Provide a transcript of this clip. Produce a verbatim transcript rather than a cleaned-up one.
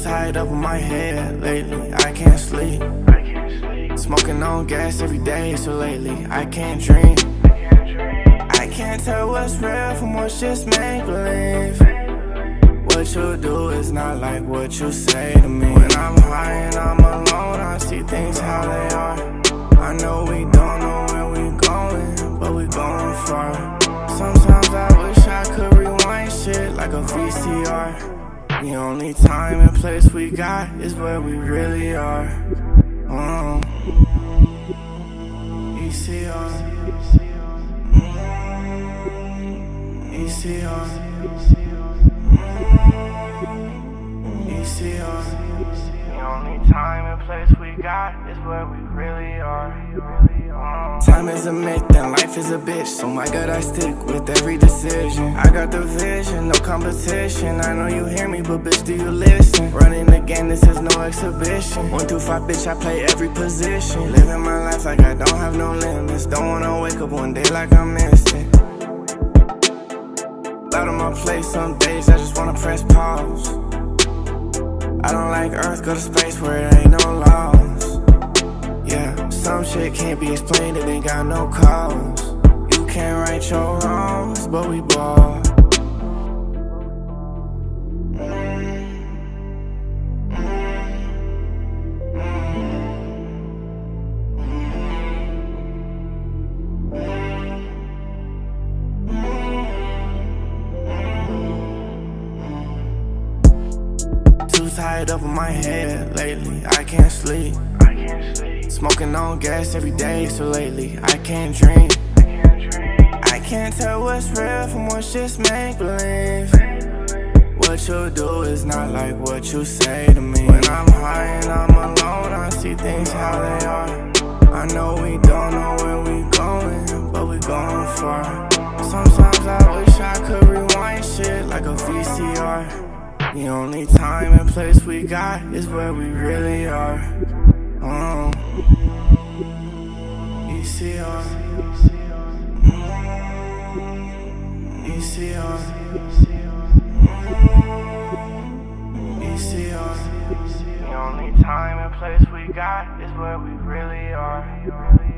tied up in my head lately, I can't sleep. Smoking on gas every day, so lately I can't dream. I can't tell what's real from what's just make-believe. What you do is not like what you say to me. When I'm high and I'm alone, I see things how they are. I know we don't know where we going, but we going far. Sometimes I wish I could rewind shit like a V C R. The only time and place we got is where we really are. Mm. V C R. Mm. V C R. V C R. The only time and place we got is where we really are. Time is a myth and life is a bitch, so my gut I stick with every decision. I got the vision, no competition. I know you hear me, but bitch, do you listen? Running the game, this is no exhibition. One through five, bitch, I play every position. Living my life like I don't have no limits. Don't wanna wake up one day like I missed it. Out of my place, some days I just wanna press pause. I don't like Earth, go to space where there ain't no laws. Yeah, some shit can't be explained, it ain't got no cause. You can't right your wrongs, but we ball. Tied up in my head lately, I can't sleep. I can't sleep. Smoking on gas every day, so lately I can't dream. I can't dream. I can't tell what's real from what's just make-believe. What you do is not like what you say to me. When I'm high and I'm alone, I see things how they are. I know we don't know where we going, but we going far. Sometimes I wish I could rewind shit like a V C R. The only time and place we got is where we really are. Mm. V C R. Mm. V C R. V C R. The only time and place we got is where we really are.